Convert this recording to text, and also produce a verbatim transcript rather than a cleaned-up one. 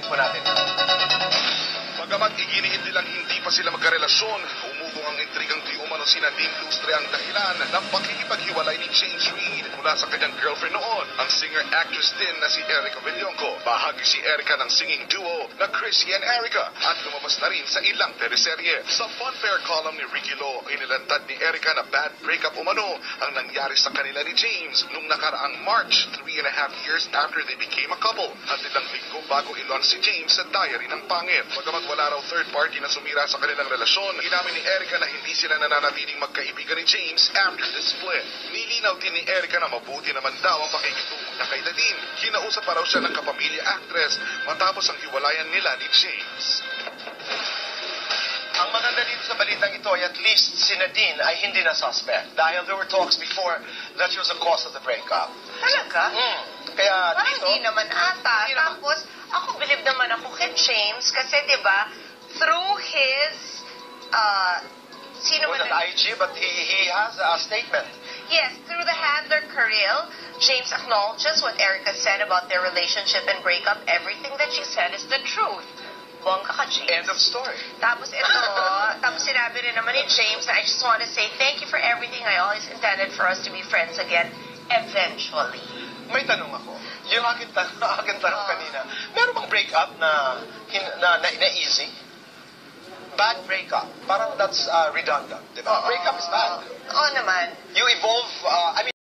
Ulitin po natin. Bagamat iginiit nilang hindi pa sila magkarelasyon, umugong ang intrigang di umano si Nadine Lustre ang dahilan ng pakikipaghiwalay ni James Reid mula sa kanyang girlfriend noon, ang singer-actress din na si Erica Villonco. Bahagi si Erica ng singing duo na Chrissy and Erica at lumabas na rin sa ilang teleserye. Sa Funfair column ni Ricky Lo, inilantad ni Erica na bad breakup umano ang nangyari sa kanila ni James nung nakaraang March, three and a half years after they became a couple. At ilang linggo bago ilon si James sa diary ng pangit. Bagamat wala raw third party na sumira sa kanilang relasyon, inamin ni Erica na hindi sila nananatiling magkaibigan ni James after the split. Nilinaw din ni Erica na mabuti naman daw ang pakikitungo niya kay Nadine. Kinausap pa raw siya ng kapamilya actress matapos ang hiwalayan nila ni James. Ang maganda dito sa balitang ito ay at least si Nadine ay hindi na suspect dahil there were talks before that she was the cause of the breakup. Talaga? Mm. Kaya parang dito... hindi naman ata. Hindi naman. Tapos, ako believe naman ako kay James kasi, di ba, through his, uh, sino was man... an I G, but he, he has a statement. Yes, through the handler Karil, James acknowledges what Erica said about their relationship and breakup. Everything that she said is the truth. Bongga ka, James. End of story. Tapos ito, tapos sinabi rin naman ni James na I just want to say thank you for everything. I always intended for us to be friends again, eventually. May tanong ako. Yung akin tanong, akin tanong uh, kanina, meron bang breakup na, na, na, na easy? Bad breakup. Parang that's uh, redundant, di ba? Uh, breakup is bad. Oo naman. You evolve, uh, I mean,